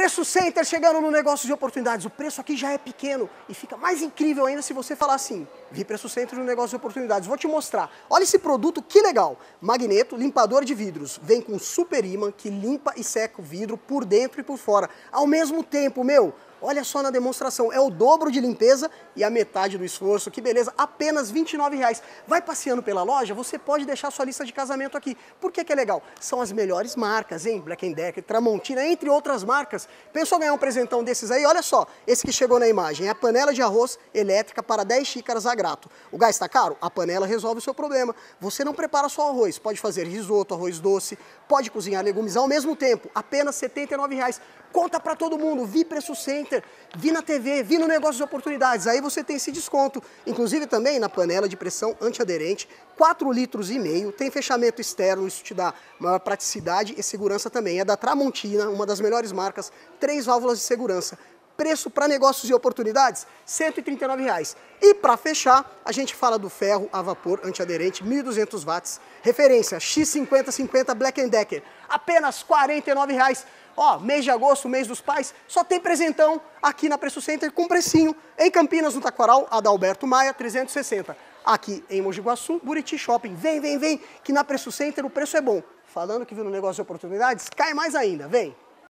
Preço Center chegando no negócio de oportunidades. O preço aqui já é pequeno e fica mais incrível ainda se você falar assim: vi Preço Center no negócio de oportunidades. Vou te mostrar. Olha esse produto, que legal. Magneto limpador de vidros. Vem com super imã que limpa e seca o vidro por dentro e por fora. Ao mesmo tempo, meu. Olha só na demonstração, é o dobro de limpeza e a metade do esforço, que beleza, apenas R$ 29,00. Vai passeando pela loja, você pode deixar sua lista de casamento aqui. Por que que é legal? São as melhores marcas, hein? Black & Decker, Tramontina, entre outras marcas. Pensou ganhar um presentão desses aí? Olha só, esse que chegou na imagem, é a panela de arroz elétrica para 10 xícaras a grato. O gás está caro? A panela resolve o seu problema. Você não prepara só arroz, pode fazer risoto, arroz doce, pode cozinhar legumes ao mesmo tempo, apenas R$ 79,00. Conta pra todo mundo, vi Preço Center, vi na TV, vi no negócio de oportunidades, aí você tem esse desconto. Inclusive também na panela de pressão antiaderente, 4,5 litros, tem fechamento externo, isso te dá maior praticidade e segurança também. É da Tramontina, uma das melhores marcas, 3 válvulas de segurança. Preço para negócios e oportunidades, R$ 139,00. E para fechar, a gente fala do ferro a vapor antiaderente, 1.200 watts, referência X5050 Black & Decker, apenas R$ 49,00. Ó, mês de agosto, mês dos pais, só tem presentão aqui na Preço Center com precinho. Em Campinas, no Taquaral, Adalberto Maia, 360. Aqui em Mogi Guaçu, Buriti Shopping. Vem, vem, vem, que na Preço Center o preço é bom. Falando que viu no negócio de oportunidades, cai mais ainda, vem!